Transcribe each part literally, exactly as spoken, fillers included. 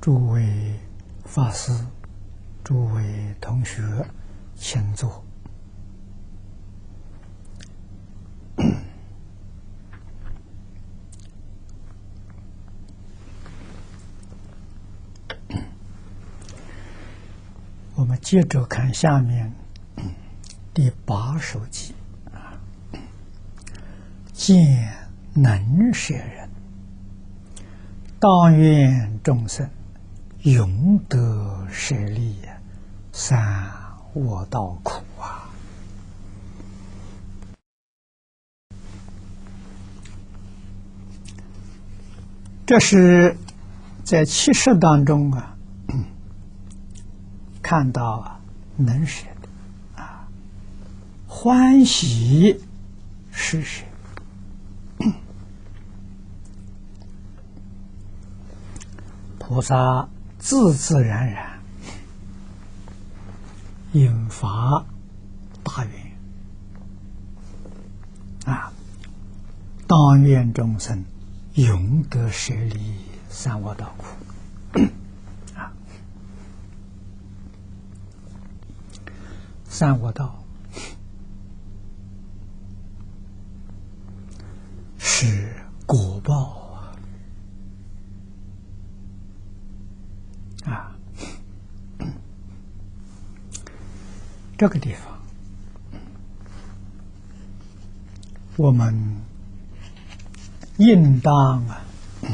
诸位法师、诸位同学，请坐。我们接着看下面第八首偈啊，见能舍人，当愿众生永得舍利，三恶道苦啊！这是在七识当中啊。看到啊，能舍的啊，欢喜施舍，菩萨自自然然引发大愿啊，当愿众生永得舍利三恶道苦。三恶道是果报啊！啊，这个地方我们应当啊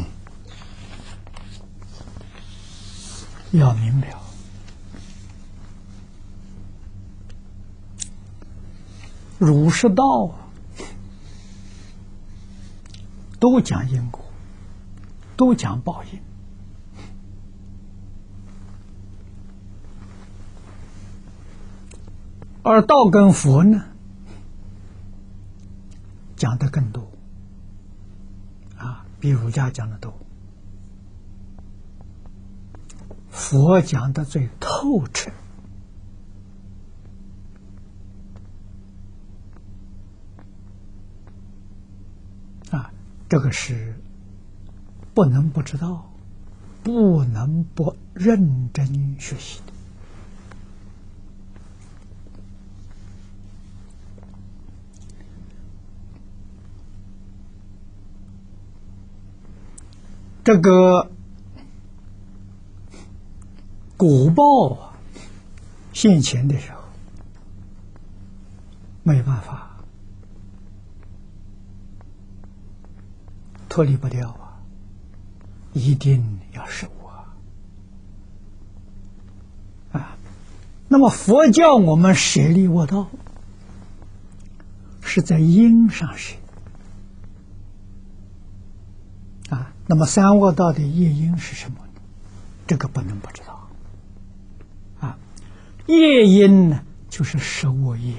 要明了。儒释道啊，都讲因果，都讲报应。而道跟佛呢，讲的更多啊，比儒家讲的多，佛讲的最透彻。这个是不能不知道，不能不认真学习的。这个果报啊，现前的时候没办法。脱离不掉啊，一定要受啊！啊，那么佛教我们舍利恶道，是在因上舍啊。那么三恶道的业因是什么呢？这个不能不知道啊。业因呢，就是受恶业。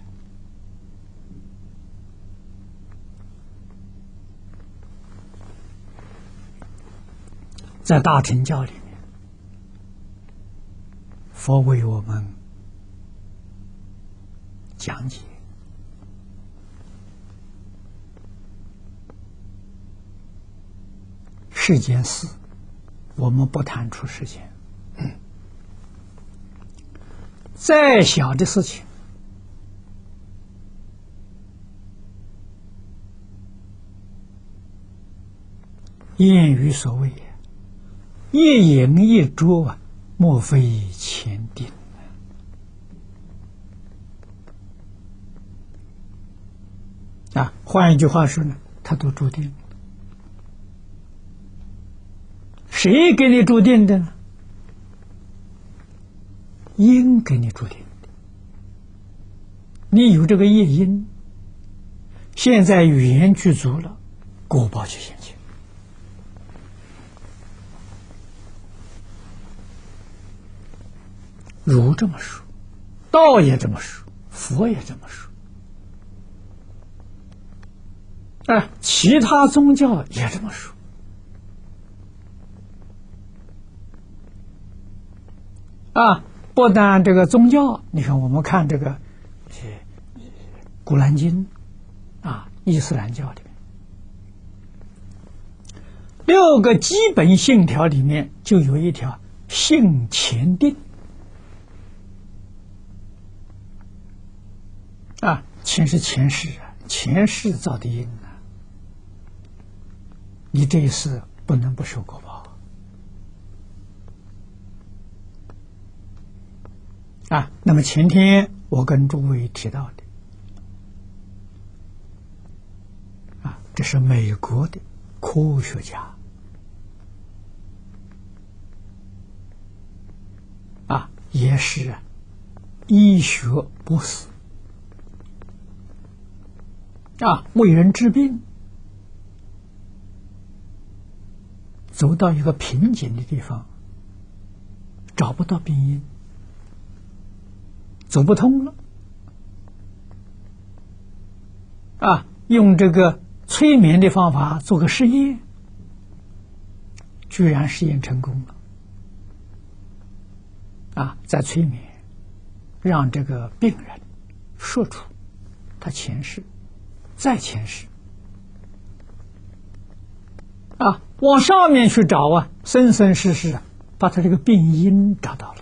在大乘教里面，佛为我们讲解世间事，我们不谈出世间，嗯，再小的事情，谚语所谓一饮一啄啊，莫非前定啊！换一句话说呢，它都注定了。谁给你注定的呢？因给你注定的。你有这个业因，现在缘具足了，果报就现前。儒这么说，道也这么说，佛也这么说，啊，其他宗教也这么说。啊，不但这个宗教，你看我们看这个《古兰经》啊，伊斯兰教里面， 六个基本信条里面就有一条信前定啊，前是前世啊，前世造的因啊，你这一世不能不受果报啊。那么前天我跟诸位提到的啊，这是美国的科学家啊，也是医学博士啊，为人治病，走到一个瓶颈的地方，找不到病因，走不通了啊，用这个催眠的方法做个实验，居然实验成功了啊！在催眠，让这个病人说出他前世、再前世啊，往上面去找啊，生生世世啊，把他这个病因找到了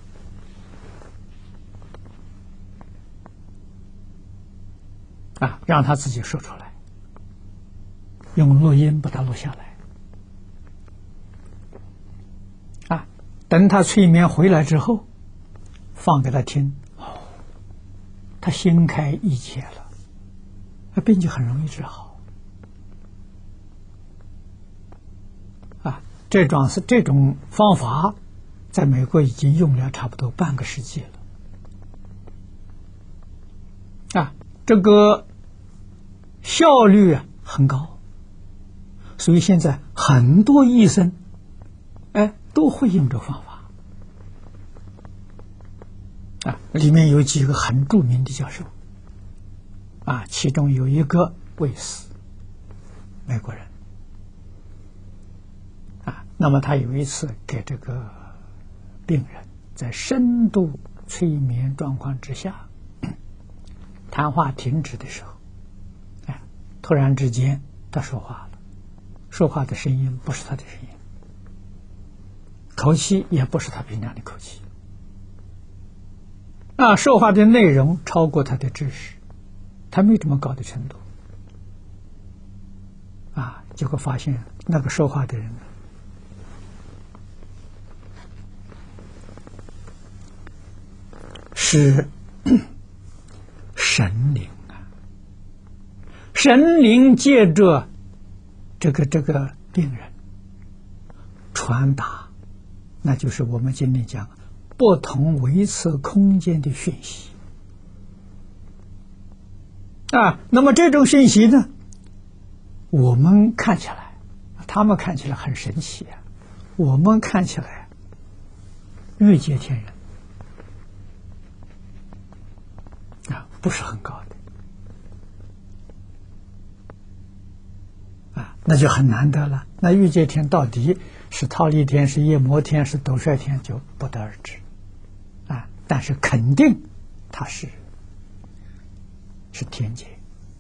啊，让他自己说出来，用录音把它录下来啊，等他催眠回来之后，放给他听，哦，他心开意解了，那病就很容易治好啊。这种是这种方法，在美国已经用了差不多半个世纪了啊，这个效率啊很高，所以现在很多医生哎都会用这个方法啊，里面有几个很著名的教授啊，其中有一个卫斯，美国人啊，那么他有一次给这个病人在深度催眠状况之下，谈话停止的时候，哎，突然之间他说话了，说话的声音不是他的声音，口气也不是他平常的口气啊，说话的内容超过他的知识，他没这么高的程度啊，结果发现那个说话的人是神灵啊，神灵借着这个这个病人传达，那就是我们今天讲不同维次空间的讯息啊。那么这种讯息呢，我们看起来，他们看起来很神奇啊，我们看起来欲界天人啊，不是很高的啊，那就很难得了。那欲界天到底是忉利天、是夜摩天、是斗率天，就不得而知啊。但是肯定它是是天界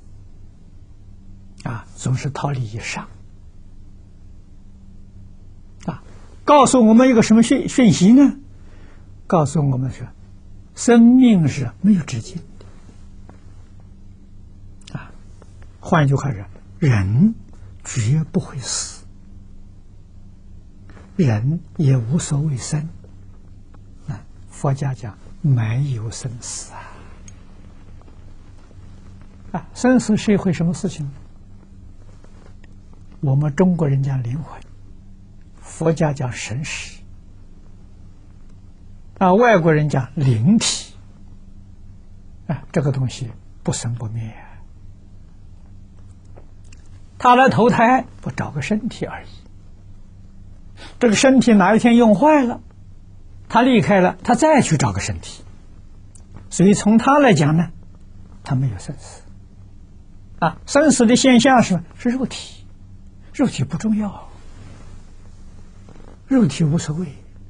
啊，总是忉利以上啊。告诉我们一个什么讯讯息呢？告诉我们说，生命是没有止境的啊。换一句话说，人绝不会死，人也无所谓生啊。佛家讲没有生死啊，啊，生死是一回什么事情？我们中国人讲灵魂，佛家讲神识啊，外国人讲灵体啊，这个东西不生不灭啊。他来投胎不找个身体而已，这个身体哪一天用坏了，他离开了，他再去找个身体，所以从他来讲呢，他没有生死啊。生死的现象是是肉体，肉体不重要，肉体无所谓。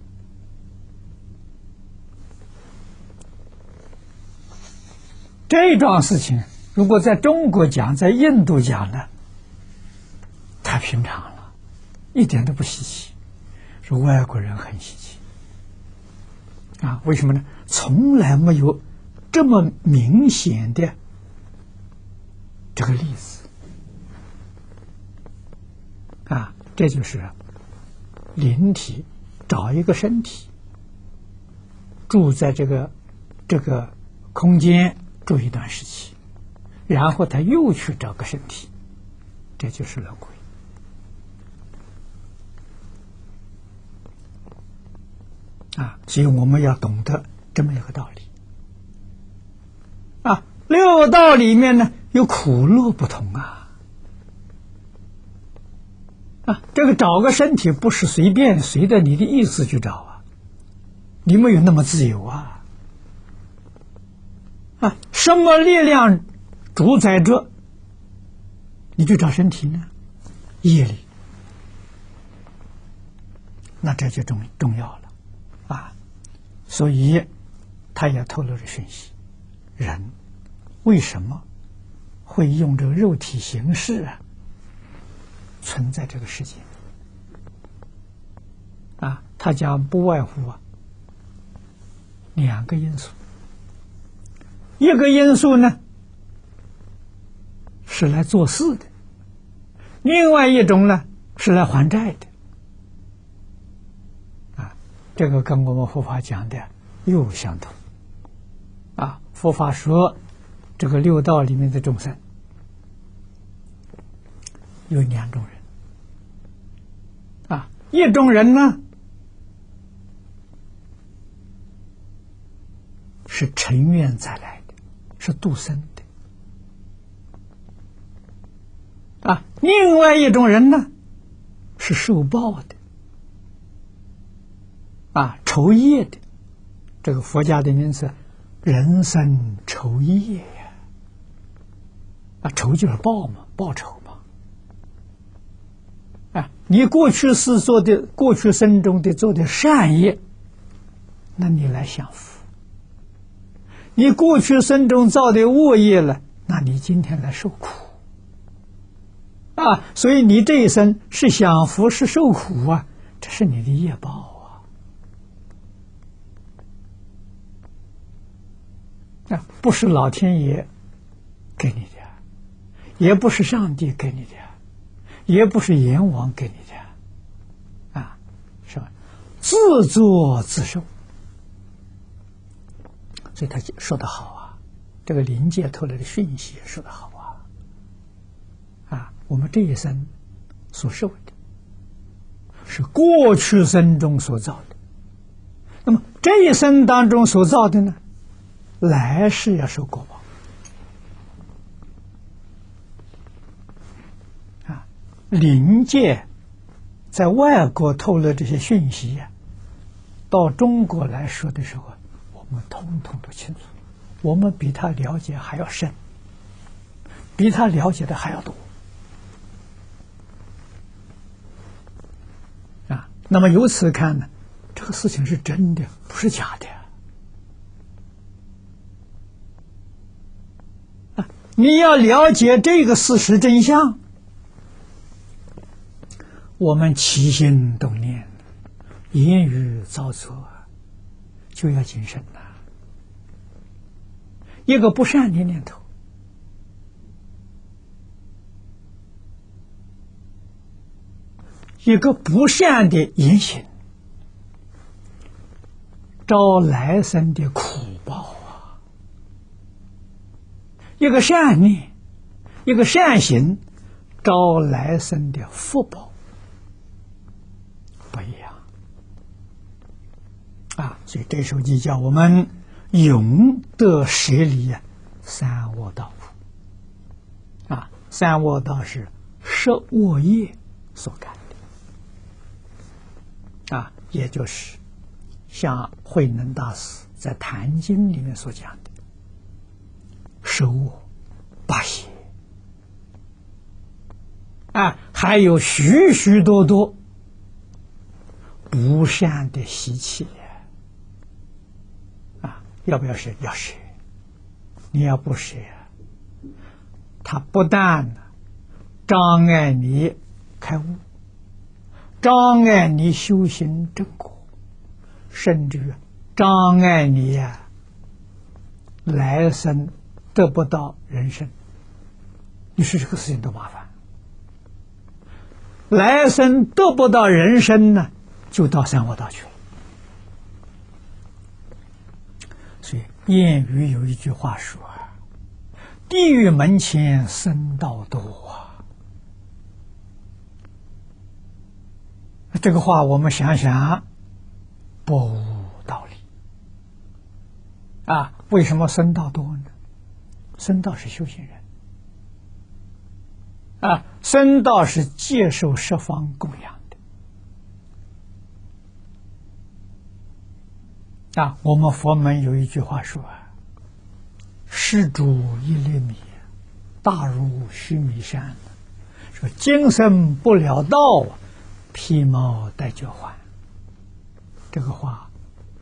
这桩事情如果在中国讲，在印度讲呢，太平常了一点都不稀奇，是外国人很稀奇啊！为什么呢？从来没有这么明显的这个例子啊！这就是灵体找一个身体住在这个这个空间住一段时期，然后他又去找个身体，这就是轮回。啊，所以我们要懂得这么一个道理。啊，六道里面呢有苦乐不同啊。啊，这个找个身体不是随便随着你的意思去找啊，你没有那么自由啊。啊，什么力量主宰着你去找身体呢？业力。那这就重重要了啊！所以他也透露着讯息：人为什么会用这个肉体形式啊存在这个世界？啊，他讲不外乎啊两个因素，一个因素呢是来做事的，另外一种呢是来还债的。啊，这个跟我们佛法讲的又相同。啊，佛法说这个六道里面的众生有两种人。啊，一种人呢是成愿再来的，是度生的。啊，另外一种人呢是受报的，啊，酬业的。这个佛家的名词，人生酬业呀。啊，酬就是报嘛，报酬嘛。啊，你过去是做的，过去生中的做的善业，那你来享福；你过去生中造的恶业了，那你今天来受苦。啊，所以你这一生是享福是受苦啊，这是你的业报啊！啊，不是老天爷给你的，也不是上帝给你的，也不是阎王给你的，啊，是吧？自作自受。所以他说得好啊，这个灵界透来的讯息也说得好啊。啊，我们这一生所受的是过去生中所造的，那么这一生当中所造的呢，来世要受果报。啊，灵界在外国透露这些讯息呀、啊，到中国来说的时候，我们通通都清楚，我们比他了解还要深，比他了解的还要多。啊，那么由此看呢，这个事情是真的，不是假的。啊，你要了解这个事实真相，我们起心动念、言语造作就要谨慎了。一个不善的念头，一个不善的言行，招来生的苦报啊！一个善念，一个善行，招来生的福报不一样啊！所以这首偈叫我们永得舍离啊，三恶道啊！三恶道是十恶业所感的啊，也就是像慧能大师在《坛经》里面所讲的十恶八邪啊，还有许许多多不善的习气啊，要不要舍？要舍。你要不舍，它不但障碍你开悟， 障碍你修行正果，甚至障碍你呀、啊、来生得不到人生。你说这个事情多麻烦！来生得不到人生呢，就到三恶道去了。所以谚语有一句话说：“地狱门前僧道多啊。”这个话我们想想，不无道理啊！为什么僧道多呢？僧道是修行人啊，僧道是接受十方供养的啊。我们佛门有一句话说啊：“施主一粒米，大如须弥山。”说今生不了道，披毛戴角还。这个话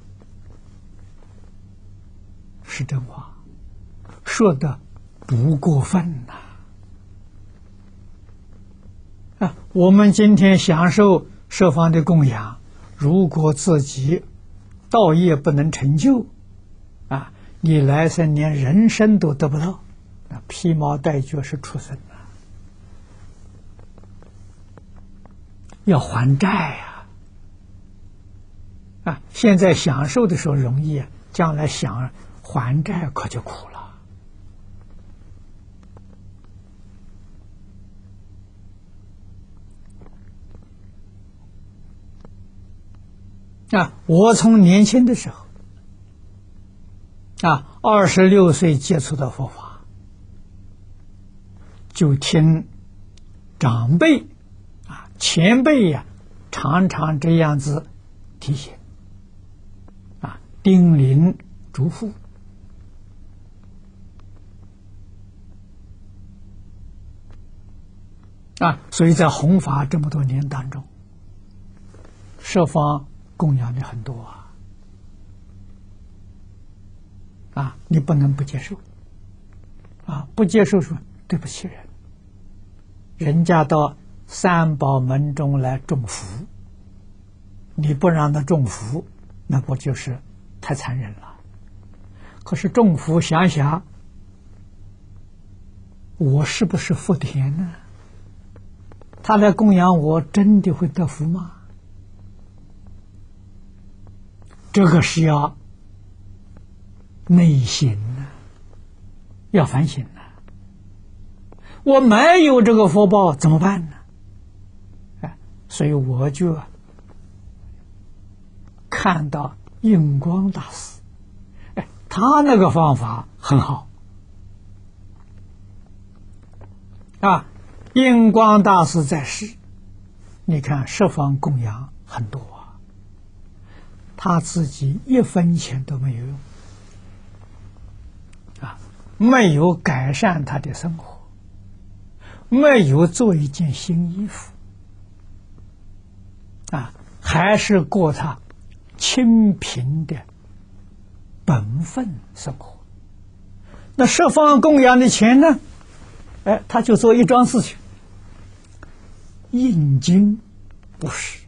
是真话，说的不过分呐。啊，我们今天享受十方的供养，如果自己道业不能成就，啊，你来生连人生都得不到，那披毛戴角是畜生啊，要还债呀！啊，现在享受的时候容易，将来想还债可就苦了。啊，我从年轻的时候，啊，二十六岁接触到佛法，就听长辈啊、前辈呀、啊，常常这样子提醒，啊，叮咛嘱咐，啊，所以在弘法这么多年当中，十方供养的很多啊，啊，你不能不接受，啊，不接受说对不起人，人家到三宝门中来种福，你不让他种福，那不就是太残忍了？可是种福想想，我是不是福田呢？他来供养我，真的会得福吗？这个是要内省呢，要反省呢。我没有这个福报怎么办呢？哎，所以我就看到印光大师，哎，他那个方法很好啊。印光大师在世，你看十方供养很多啊，他自己一分钱都没有用啊，没有改善他的生活，没有做一件新衣服啊，还是过他清贫的本分生活。那十方供养的钱呢？哎，他就做一桩事情，印经布施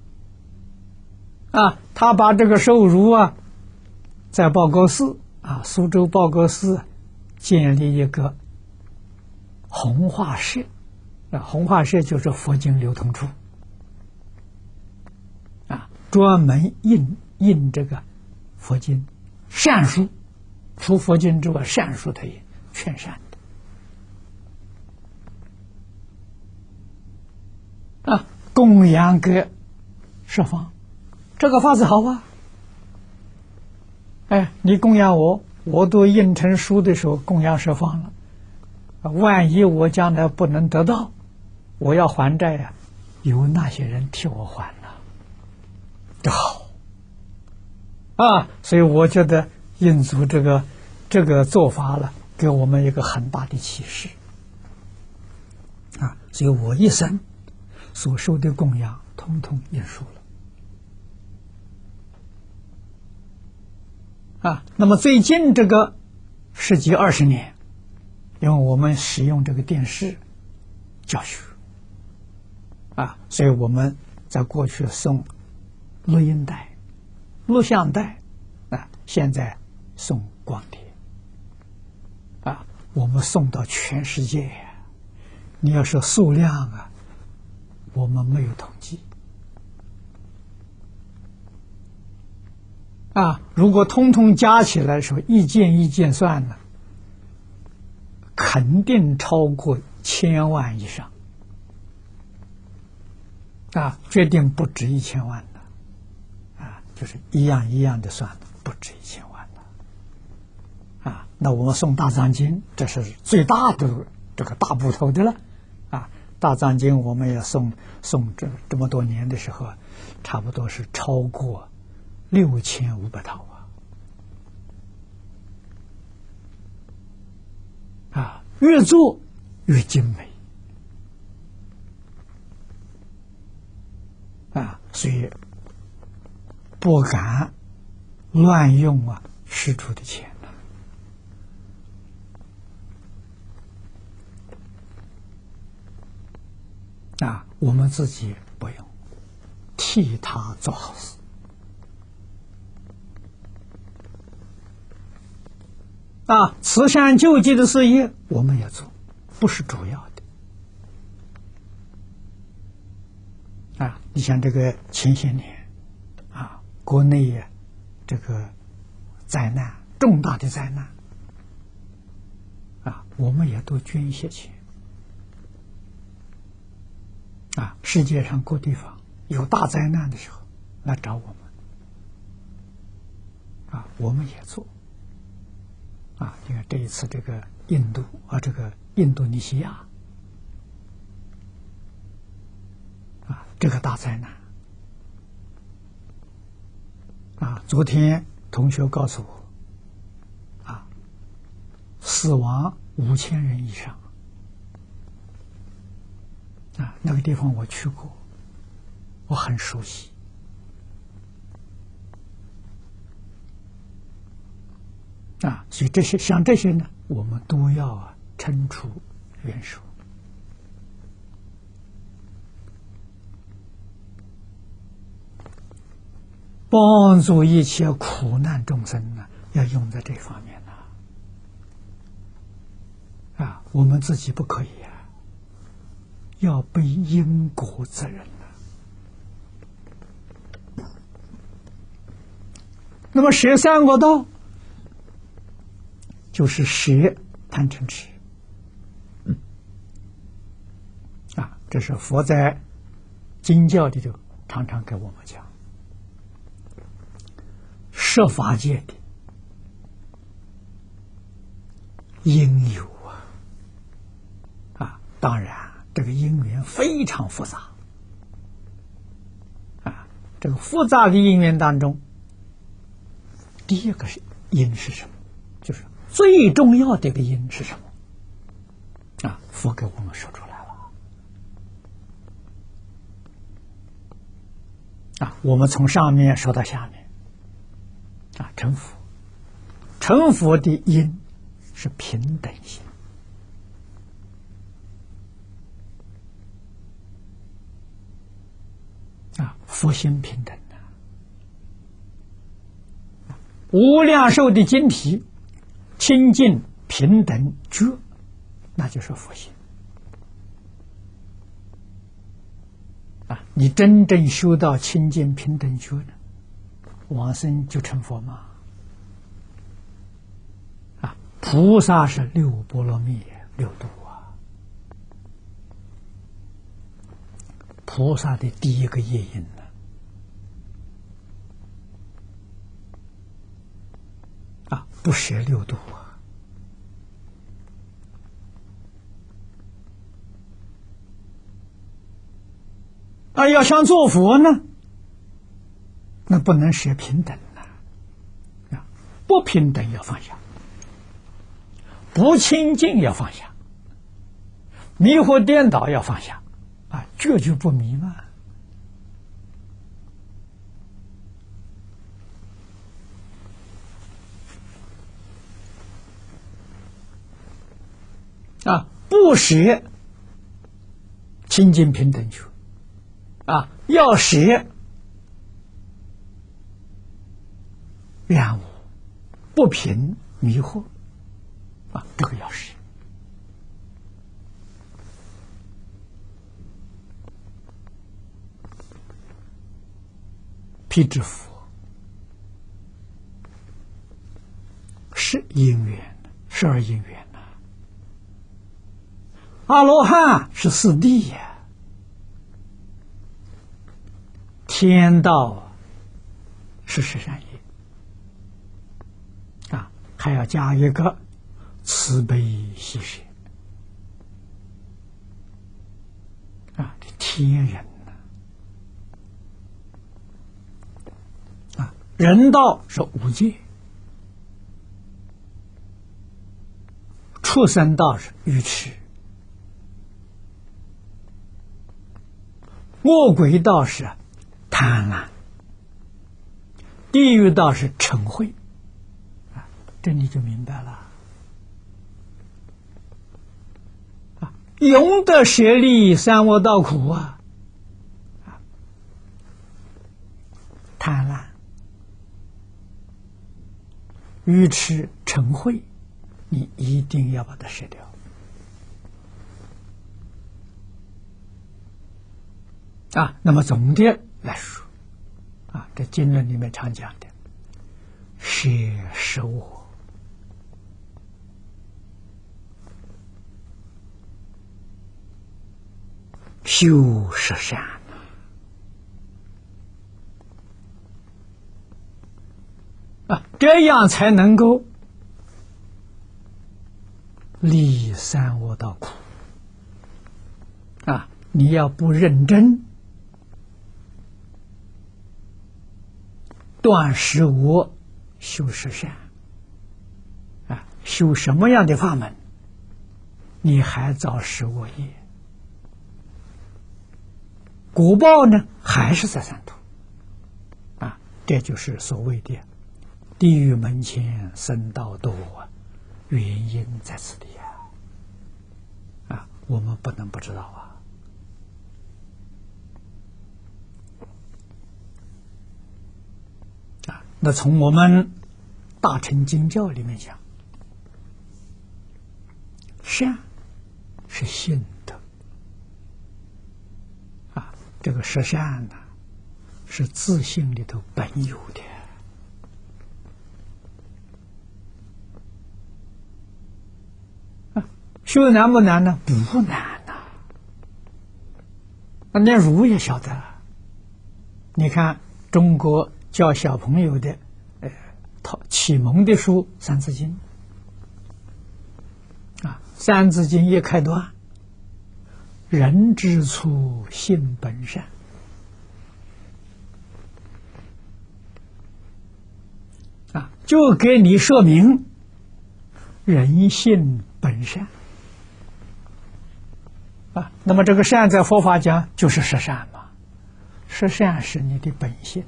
啊，他把这个收入啊，在报国寺啊，苏州报国寺建立一个弘化社啊，弘化社就是佛经流通处啊，专门印印这个佛经善书，除佛经之外，善书他也全善的啊，供养给十方，这个法子好啊！哎，你供养我，我都印成书的时候供养十方了，万一我将来不能得到，我要还债呀、啊，有那些人替我还了，这好啊！所以我觉得印祖这个这个做法了，给我们一个很大的启示啊！所以我一生所受的供养，统统印书了啊。那么最近这个十几二十年，因为我们使用这个电视教学啊，所以我们在过去送录音带、录像带，啊，现在送光碟，啊，我们送到全世界呀。你要说数量啊，我们没有统计。啊，如果通通加起来说一件一件算呢，肯定超过千万以上。啊，决定不止一千万的，啊，就是一样一样的算的，不止一千万的。啊，那我们送大藏经，这是最大的这个大部头的了。啊，大藏经我们也送送这这么多年的时候，差不多是超过六千五百套啊！啊，越做越精美啊，所以不敢乱用啊施主的钱了啊，我们自己不用，替他做好事。啊，慈善救济的事业我们也做，不是主要的。啊，你像这个前些年，啊，国内呀，这个灾难重大的灾难，啊，我们也都捐一些钱。啊，世界上各地方有大灾难的时候来找我们，啊，我们也做。啊，你看这一次这个印度啊，这个印度尼西亚啊，这个大灾难啊，昨天同学告诉我，啊，死亡五千人以上啊，那个地方我去过，我很熟悉。啊，所以这些像这些呢，我们都要啊伸出援手，帮助一切苦难众生呢，要用在这方面呢。啊，我们自己不可以啊，要背因果责任呢。那么舍三果道，就是舍贪嗔痴，嗯，啊，这是佛在经教里头常常给我们讲，设法界的因由啊，啊，当然这个因缘非常复杂，啊，这个复杂的因缘当中，第一个是因是什么？就是最重要的一个因是什么？啊，佛给我们说出来了。啊，我们从上面说到下面，啊，成佛，成佛的因是平等心。啊，佛心平等的，无量寿的经题。清净平等觉，那就是佛心啊！你真正修到清净平等觉呢，往生就成佛吗？啊，菩萨是六波罗蜜六度啊，菩萨的第一个业因呢，啊，不舍六度啊。啊，要想做佛呢，那不能舍平等啊！啊，不平等要放下，不清净要放下，迷惑颠倒要放下，啊，觉就不迷嘛。啊，不舍清净平等觉。 啊，要舍染污，不平迷惑啊，这个要舍。辟支佛是因缘，十二因缘呐。阿罗汉是四谛呀，天道是十善业啊，还要加一个慈悲喜舍啊，这天人呐啊，人道是五戒，畜生道是愚痴，恶鬼道是贪婪，地狱道是嗔恚啊，这你就明白了啊！永得舍利三恶道苦啊！啊，贪婪、愚痴、嗔恚，你一定要把它舍掉。啊，那么总的来说，啊，这经论里面常讲的，舍十我，修十善啊，这样才能够离三恶道苦啊！你要不认真断十恶，修十善啊，修什么样的法门，你还造十恶业，果报呢还是在三途啊！这就是所谓的地狱门前僧道多啊，原因在此地啊！啊，我们不能不知道啊！啊，那从我们大乘经教里面讲，善是性德啊，这个十善呢，是自性里头本有的。修的难不难呢？不难呐、啊，连儒也晓得。你看中国教小朋友的，呃，启蒙的书《三字经》啊，《三字经》一开端，人之初，性本善啊，就给你说明人性本善。啊，那么这个善在佛法讲就是十善嘛，十善是你的本性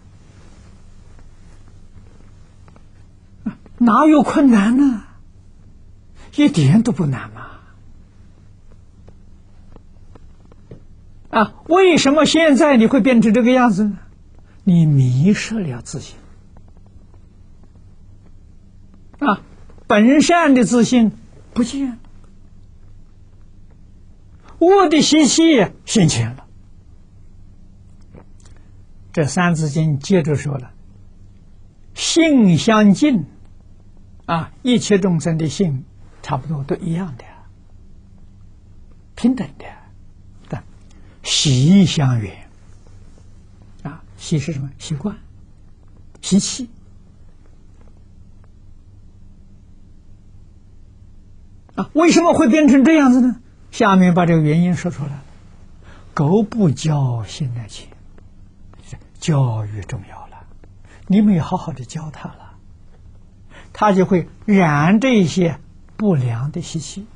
啊，哪有困难呢？一点都不难嘛！啊，为什么现在你会变成这个样子呢？你迷失了自信啊，本善的自信不见了。恶的习气现前了。这三字经接着说了，性相近啊，一切众生的性差不多都一样的，平等的，但习相远啊，习是什么？习惯、习气啊，为什么会变成这样子呢？下面把这个原因说出来了，狗不教，性乃迁。教育重要了，你没有好好的教他了，他就会染这些不良的习气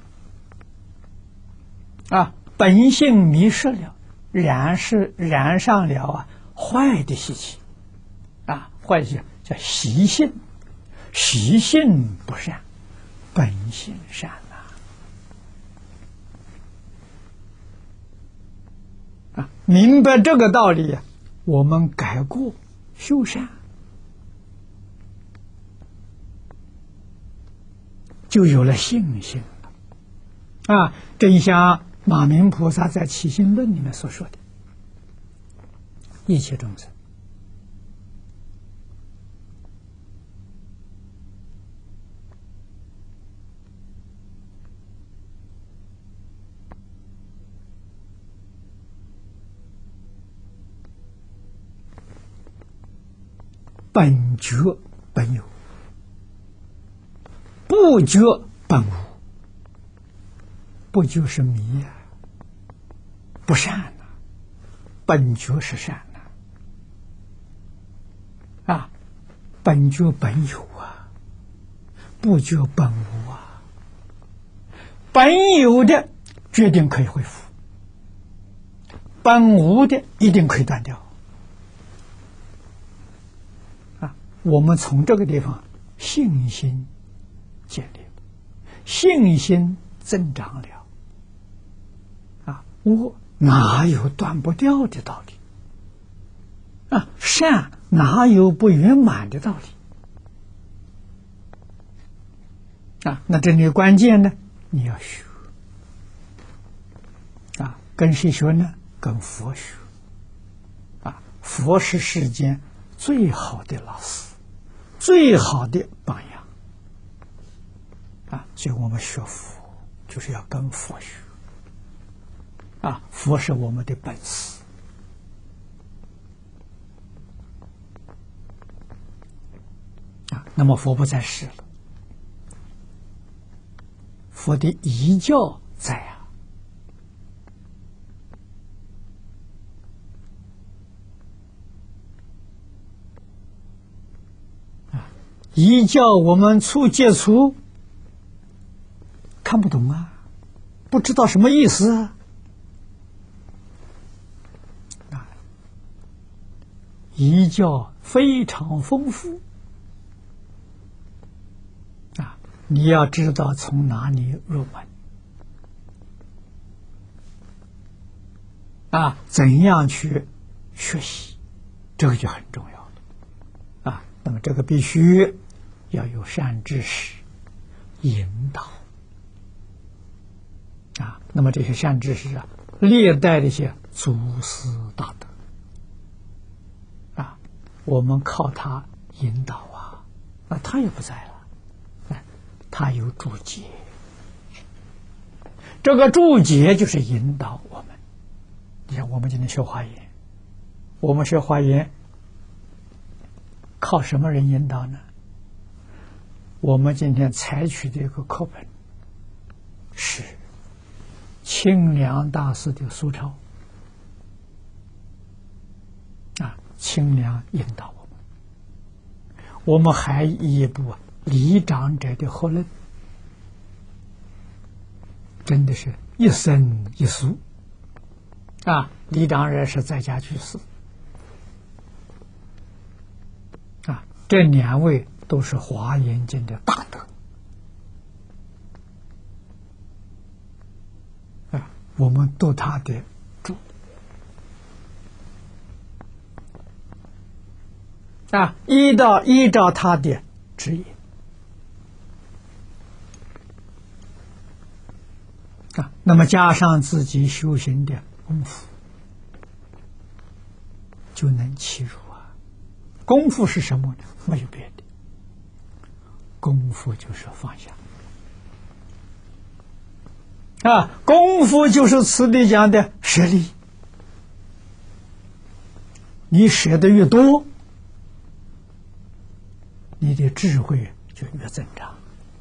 啊，本性迷失了，染是染上了啊坏的习气啊，坏的习气叫习性，习性不善，本性善。啊， 明白这个道理，我们改过修善，就有了信心了。啊，正像马明菩萨在《起心论》里面所说的，一切众生本觉本有，不觉本无。不就是迷呀、啊？不善呐、啊，本觉是善呐、啊，啊，本觉本有啊，不觉本无啊。本有的决定可以恢复，本无的一定可以断掉。啊，我们从这个地方信心建立，信心增长了。我哪有断不掉的道理啊？善哪有不圆满的道理啊？那这里关键呢，你要学啊，跟谁学呢？跟佛学啊！佛是世间最好的老师，最好的榜样啊！所以我们学佛就是要跟佛学。啊，佛是我们的本事啊。那么佛不在世了，佛的遗教在啊。啊，遗教我们初接触看不懂啊，不知道什么意思啊。遗教非常丰富啊！你要知道从哪里入门啊，怎样去学习，这个就很重要了啊。那么这个必须要有善知识引导啊。那么这些善知识啊，历代的一些祖师大德。我们靠他引导啊，那他也不在了，他有注解，这个注解就是引导我们。你看，我们今天学华严，我们学华严靠什么人引导呢？我们今天采取的一个课本是清凉大师的苏钞。清凉引导我们，我们还一部李长者的合论，真的是一生一俗啊！李长者是在家居士啊，这两位都是华严经的大德啊，我们读他的注。啊，依照依照他的指引啊，那么加上自己修行的功夫，就能契入啊。功夫是什么呢？没有别的，功夫就是放下啊，功夫就是此地讲的舍利，你舍得越多，你的智慧就越增长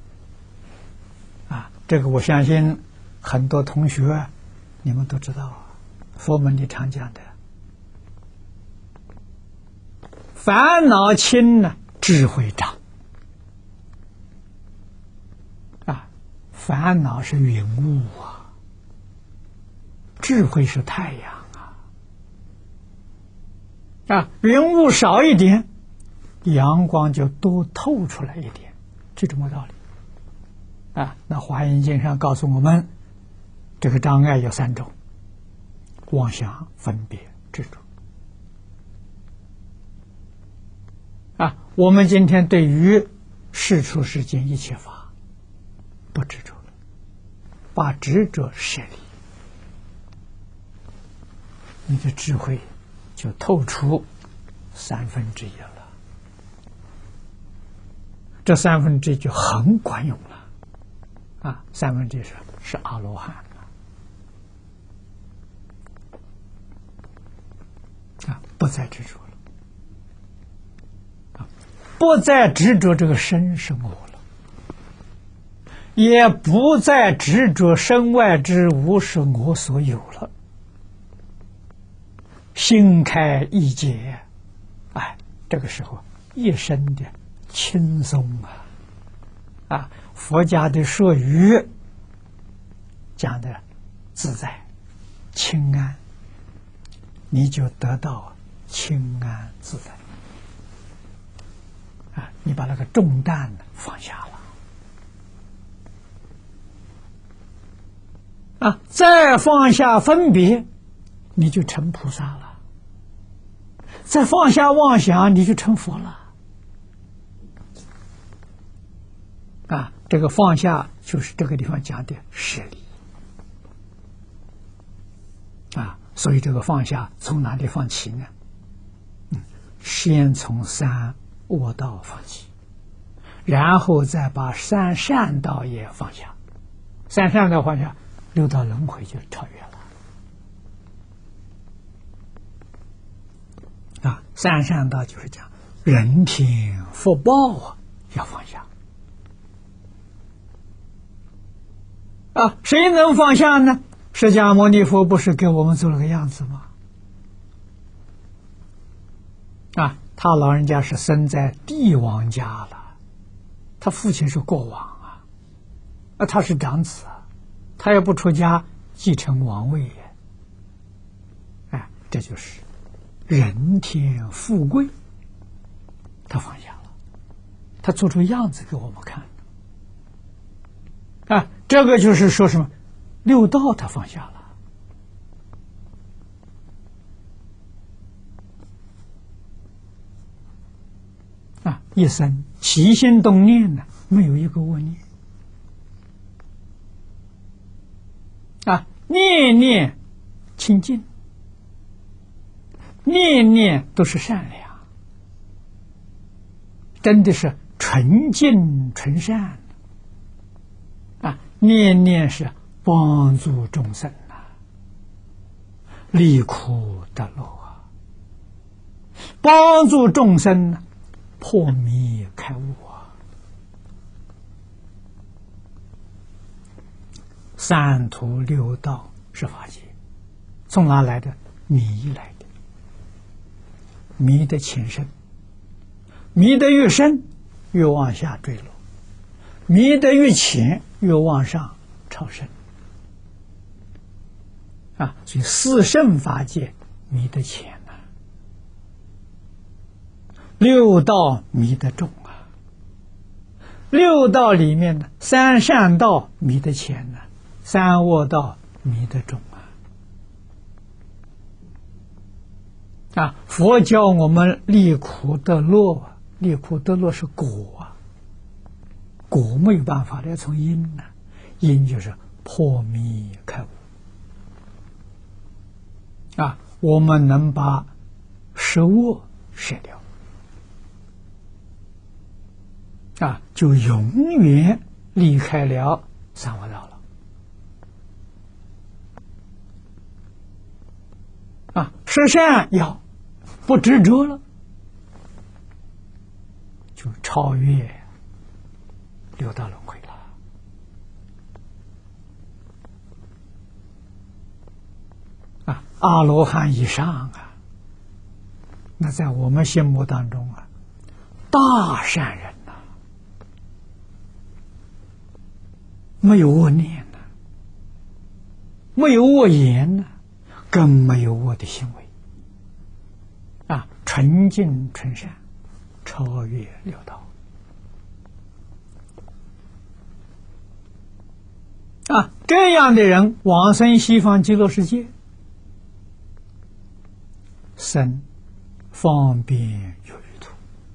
啊！这个我相信很多同学你们都知道，佛门里常讲的，烦恼轻呢，智慧长啊！烦恼是云雾啊，智慧是太阳啊！啊，云雾少一点，阳光就多透出来一点，就这么道理啊。那华严经上告诉我们，这个障碍有三种： 妄想、分别、执着。啊，我们今天对于世出世间一切法不执着了，把执着舍离，你的智慧就透出三分之一了。这三分之一就很管用了。啊，三分之一是是阿罗汉了，啊，不再执着了，啊，不再执着这个身是我了，也不再执着身外之物是我所有了，心开意解，哎，这个时候一身的轻松啊！啊，佛家的术语讲的自在、清安，你就得到清安自在。啊，你把那个重担放下了，啊，再放下分别，你就成菩萨了；再放下妄想，你就成佛了。啊，这个放下就是这个地方讲的舍离。啊，所以这个放下从哪里放起呢？嗯，先从三恶道放起，然后再把三善道也放下。三善道放下，六道轮回就超越了。啊，三善道就是讲人天福报啊，要放下。啊，谁能放下呢？释迦牟尼佛不是给我们做了个样子吗？啊，他老人家是生在帝王家了，他父亲是国王啊，啊，他是长子啊，他也不出家继承王位呀，哎，这就是人天富贵，他放下了，他做出样子给我们看。啊，这个就是说什么？六道他放下了，啊，一生起心动念呢，没有一个恶念，啊，念念清净，念念都是善良，真的是纯净纯善。啊，念念是帮助众生呐、啊，离苦得乐啊，帮助众生破迷开悟啊。三途六道是法界，从哪来的？迷来的，迷的前身，迷得越深，越往下坠落；迷得越浅，越往上超升。啊，所以四圣法界迷得浅啊，六道迷得重啊。六道里面呢，三善道迷得浅呢、啊，三恶道迷得重啊。啊，佛教我们离苦得乐啊，离苦得乐是果啊，果没有办法的，要从因呢、啊，因就是破迷开悟。啊，我们能把十恶舍掉，啊，就永远离开了三恶道了。啊，十善要不执着了，就超越六道轮回了。啊，阿罗汉以上啊，那在我们心目当中啊，大善人呐、啊，没有恶念呐、啊，没有恶言呐、啊，更没有恶的行为，啊，纯净纯善，超越六道。啊，这样的人往生西方极乐世界， 生方便有余土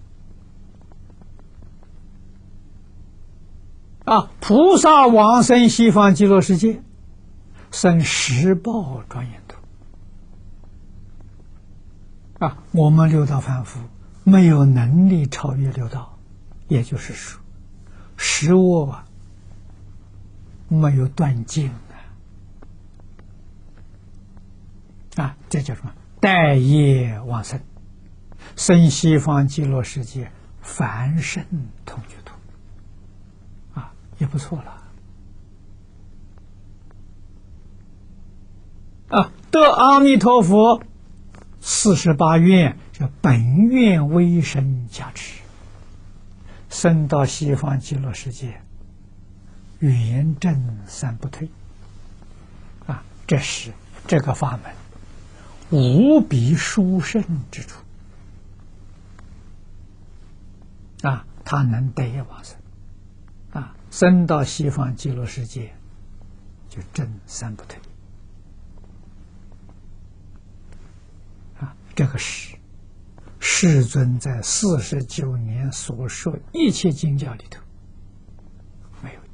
啊，菩萨往生西方极乐世界，生十报庄严土啊。我们六道凡夫没有能力超越六道，也就是说，十恶啊没有断尽啊，啊，这叫什么？待业往生，生西方极乐世界凡圣同居土啊，也不错了啊。得阿弥陀佛四十八愿，叫本愿威神加持，生到西方极乐世界，圆正三不退啊，这是这个法门无比殊胜之处啊！他能得业往生啊，生到西方极乐世界就正三不退啊！这个是世尊在四十九年所说一切经教里头没有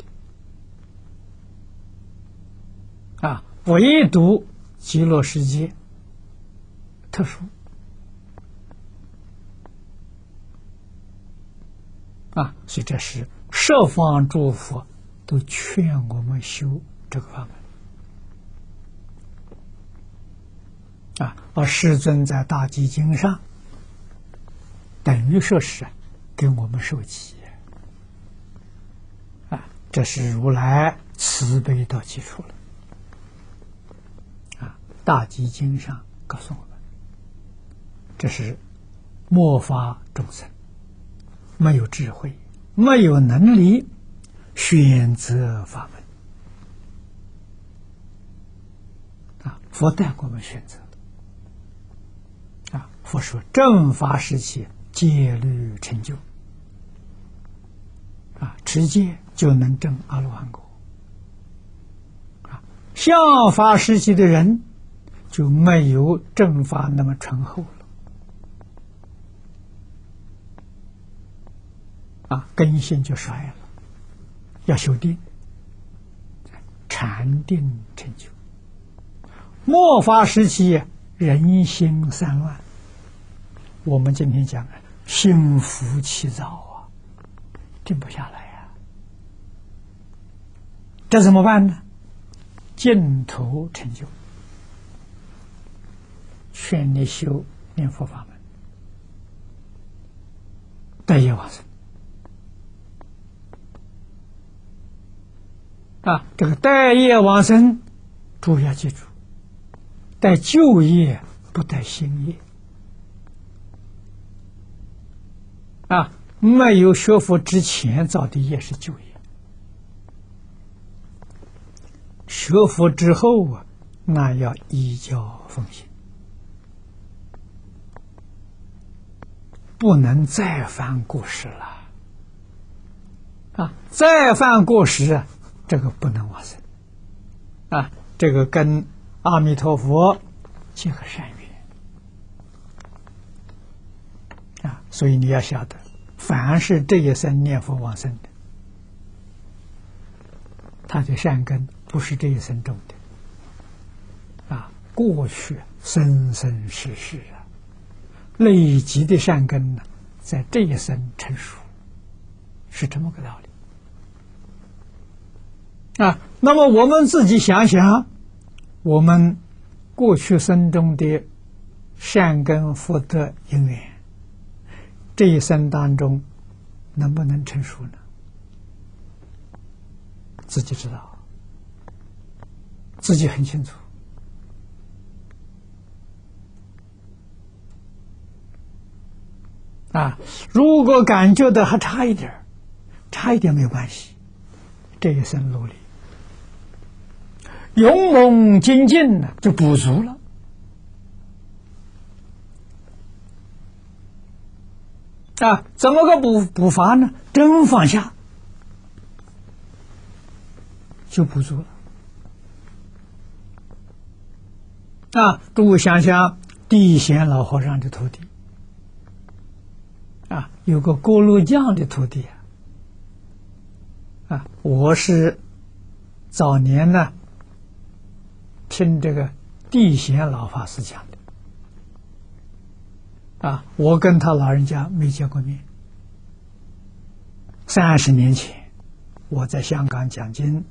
的啊，唯独极乐世界特殊啊，所以这是十方诸佛都劝我们修这个法门啊，而世尊在大集经上等于说是给我们受记啊，这是如来慈悲的基础了啊。大集经上告诉我们，这是末法众生没有智慧，没有能力选择法门啊，佛带我们选择啊。佛说正法时期戒律成就啊，持戒就能证阿罗汉果啊。相法时期的人就没有正法那么醇厚了啊，根性就衰了，要修定，禅定成就。末法时期人心散乱，我们今天讲心浮气躁啊，定不下来呀、啊，这怎么办呢？净土成就，劝你修念佛法门，得业往生啊。这个带业往生，诸位要记住，带旧业不带新业啊。没有学佛之前造的业是旧业，学佛之后啊，那要依教奉行，不能再犯过失了啊！再犯过失啊，这个不能往生啊！这个跟阿弥陀佛结个善缘啊！所以你要晓得，凡是这一生念佛往生的，他的善根不是这一生种的啊，过去生生世世啊累积的善根呢，在这一生成熟，是这么个道理啊。那么我们自己想想，我们过去生中的善根福德因缘，这一生当中能不能成熟呢？自己知道，自己很清楚啊。如果感觉的还差一点，差一点没有关系，这一生努力勇猛精进呢，就补足了啊。怎么个补补法呢？真放下就补足了啊。诸位想想， 地贤老和尚的徒弟，啊，有个锅炉匠的徒弟啊，啊，我是早年呢听这个地贤老法师讲的，啊，我跟他老人家没见过面。三十年前，我在香港讲经，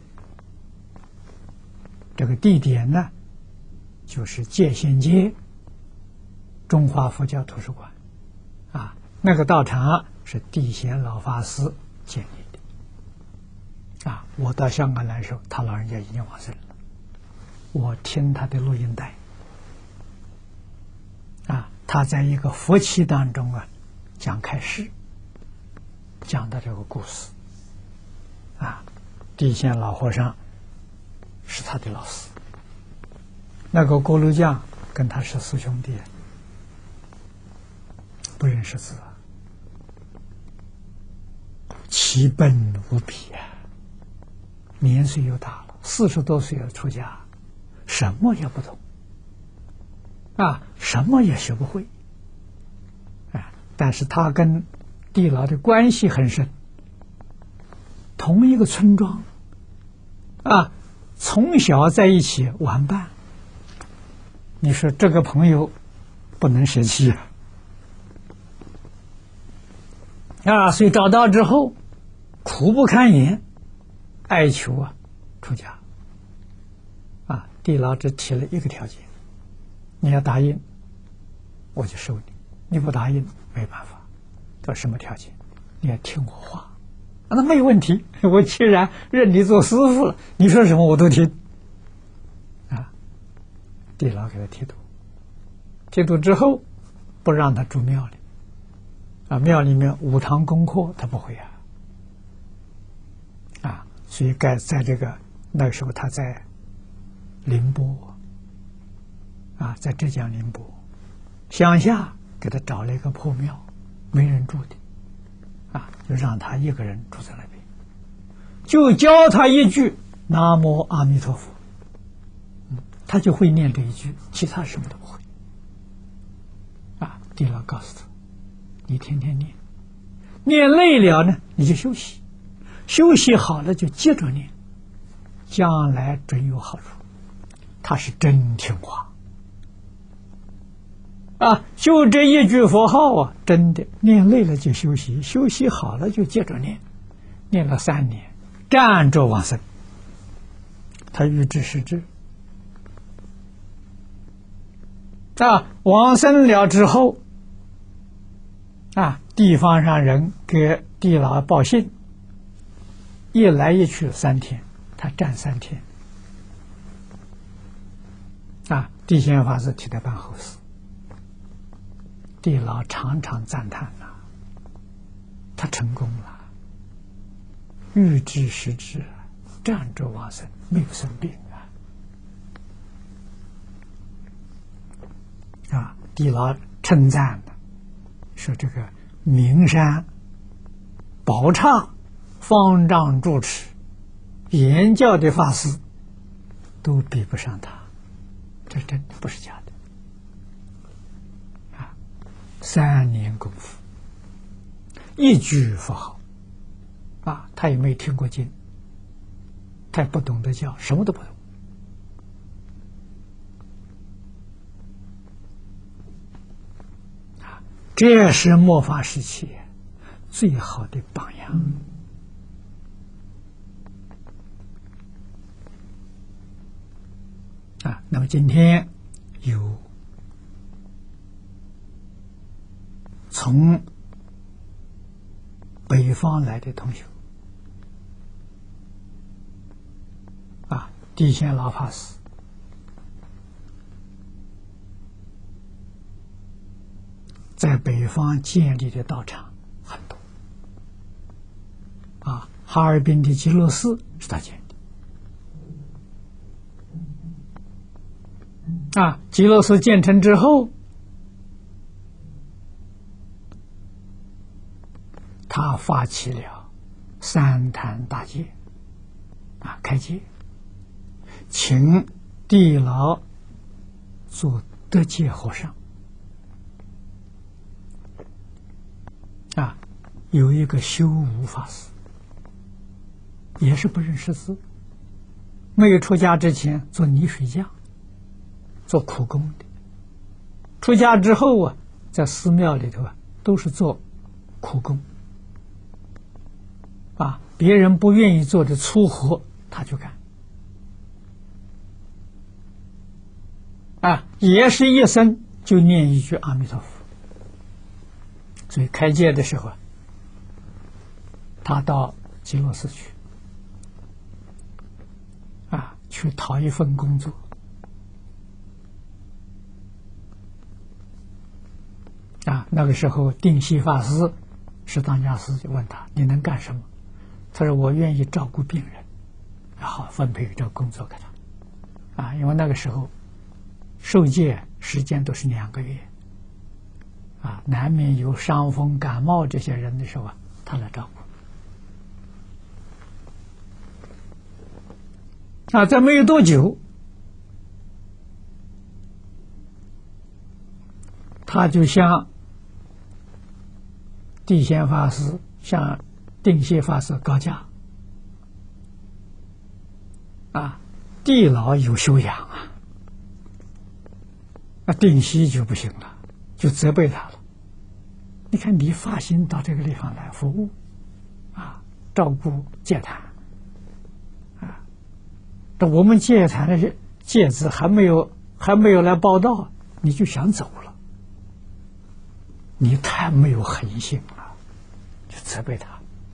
这个地点呢，就是界限街中华佛教图书馆，啊，那个道场是地贤老法师建立的，啊，我到香港来的时候，他老人家已经往生了，我听他的录音带，啊，他在一个佛期当中啊讲开示，讲的这个故事，啊，地贤老和尚是他的老师，那个锅炉匠跟他是师兄弟，不认识字，奇笨无比啊！年岁又大了，四十多岁要出家，什么也不懂，啊，什么也学不会，啊，但是他跟地老的关系很深，同一个村庄，啊，从小在一起玩伴，你说这个朋友不能舍弃啊！啊，所以找到之后，苦不堪言，哀求啊出家。啊，地老只提了一个条件，你要答应，我就收你；你不答应，没办法。叫什么条件？你要听我话。啊，那没有问题，我既然认你做师傅了，你说什么我都听。啊，地老给他剃度，剃度之后，不让他住庙里。啊，庙里面五堂功课他不会啊，啊，所以该在这个那个时候他在宁波，啊，在浙江宁波乡下给他找了一个破庙，没人住的，啊，就让他一个人住在那边，就教他一句南无阿弥陀佛，嗯，他就会念这一句，其他什么都不会。啊，地老告诉他，你天天念，念累了呢，你就休息，休息好了就接着念，将来准有好处。他是真听话啊！就这一句佛号啊，真的念累了就休息，休息好了就接着念，念了三年，站着往生，他预知时至啊，往生了之后。啊，地方上人给地老报信，一来一去三天，他站三天。啊，地贤法师替他办后事，地老常常赞叹呐、啊，他成功了，预知时至，站着往生，没有生病啊。啊，地老称赞的。说这个名山宝刹方丈住持言教的法师都比不上他，这真的不是假的啊！三年功夫，一句佛号啊，他也没听过经，他也不懂得教，什么都不懂。这是末法时期最好的榜样。啊，那么今天有从北方来的同学，啊，地贤老法师在北方建立的道场很多，啊，哈尔滨的极乐寺是他建的，啊，极乐寺建成之后，他发起了三坛大戒，啊，开戒，请地老做得戒和尚啊，有一个修武法师，也是不认识字，没有出家之前做泥水匠，做苦工的。出家之后啊，在寺庙里头啊，都是做苦工啊，别人不愿意做的粗活，他就干啊，也是一生就念一句阿弥陀佛。所以开戒的时候，他到极乐寺去啊，去讨一份工作。啊，那个时候定西法师是当家师，就问他你能干什么？他说我愿意照顾病人，然后分配这个工作给他。啊，因为那个时候受戒时间都是两个月，啊，难免有伤风感冒这些人的时候啊，他来照顾。啊，在没有多久，他就向地仙法师、向定西法师告假。啊，地老有修养啊，那定西就不行了，就责备他了。你看，你发心到这个地方来服务，啊，照顾戒坛，啊，这我们戒坛的戒子还没有还没有来报道，你就想走了，你太没有恒心了，就责备他。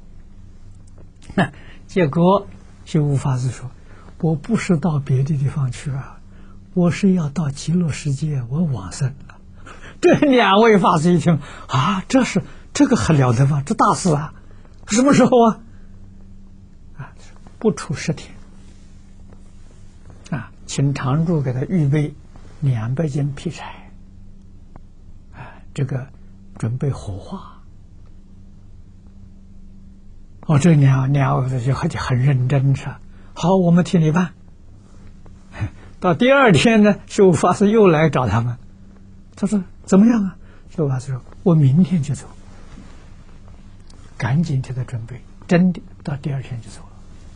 结果修武法师说：“我不是到别的地方去啊，我是要到极乐世界，我往生了。”这两位法师一听啊，这是这个还了得吗？这大事啊，什么时候啊？啊，不出十天啊，请常住给他预备两百斤劈柴，啊，这个准备火化。哦，这两两位就很很认真是，好，我们替你办。到第二天呢，修法师又来找他们，他说怎么样啊？修法师说：“我明天就走。”赶紧替他准备，真的到第二天就走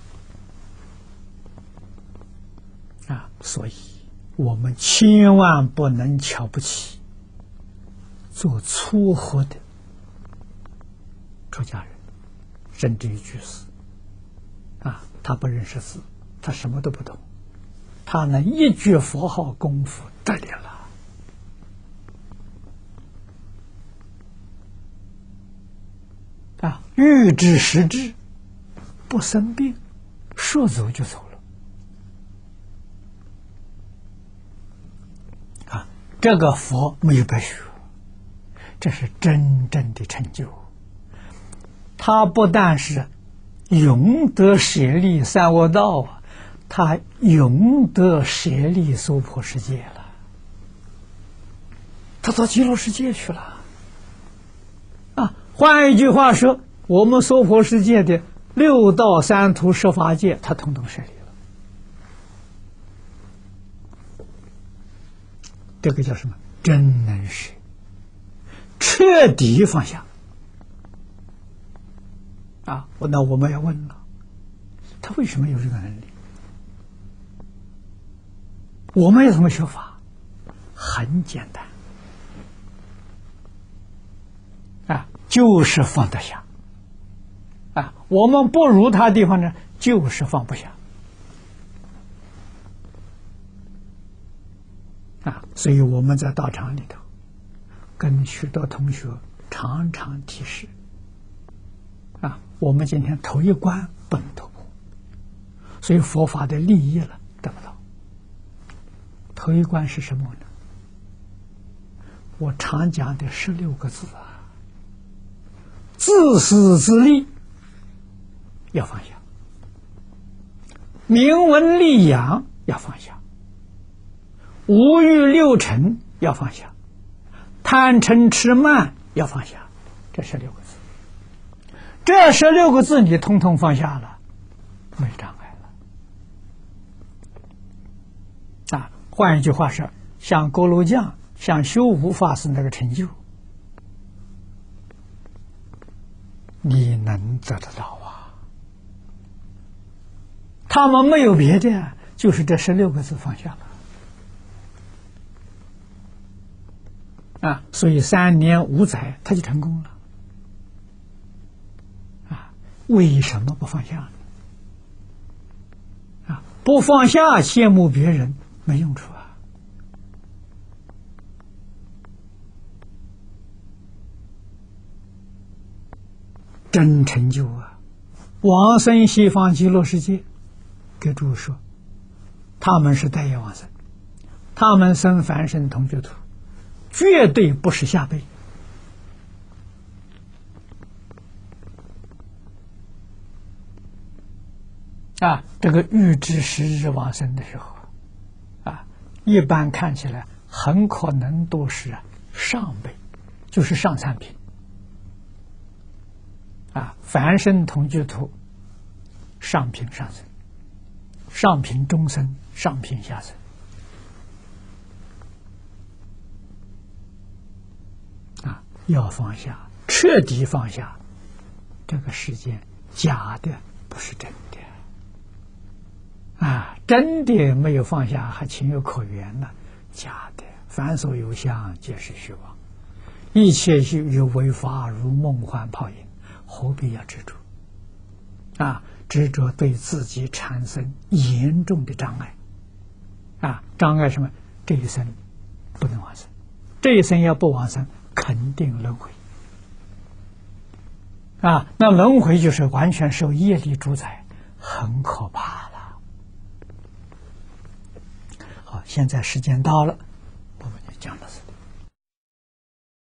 了。啊，所以我们千万不能瞧不起做粗活的出家人，甚至于居士。啊，他不认识字，他什么都不懂，他能一句佛号功夫得了了。啊，欲知时至，不生病，说走就走了。啊，这个佛没有白学，这是真正的成就。他不但是永得舍利三恶道啊，他永得舍利娑婆世界了，他到极乐世界去了。啊，换一句话说，我们娑婆世界的六道三途十法界，他统统舍利了。这个叫什么？真能舍，彻底放下。啊，那我们要问了，他为什么有这个能力？我们有什么学法？很简单，啊，就是放得下。啊，我们不如他的地方呢，就是放不下。啊，所以我们在道场里头，跟许多同学常常提示。啊，我们今天头一关不能突破，所以佛法的利益了得不到。头一关是什么呢？我常讲的十六个字啊，自私自利要放下，名闻利养要放下，五欲六尘要放下，贪嗔痴慢要放下，这十六个字。这十六个字你通通放下了，没障碍了。啊，换一句话说， 像锅炉匠、像修无法师那个成就，你能得得到啊？他们没有别的，就是这十六个字放下了啊！所以三年五载他就成功了啊！为什么不放下呢？啊，不放下羡慕别人没用处啊！真成就啊！往生西方极乐世界，给诸位说，他们是待业往生，他们生凡圣同居土，绝对不是下辈啊！这个预知时日往生的时候啊，一般看起来很可能都是上辈，就是上三品啊，凡圣同居土上品上生，上品中生，上品下生啊，要放下，彻底放下，这个世界假的不是真的啊，真的没有放下还情有可原呢，假的凡所有相皆是虚妄，一切有为法如梦幻泡影，何必要执着啊？执着对自己产生严重的障碍啊！障碍什么？这一生不能往生，这一生要不往生，肯定轮回啊！那轮回就是完全受业力主宰，很可怕了。好，现在时间到了，我们就讲到这里。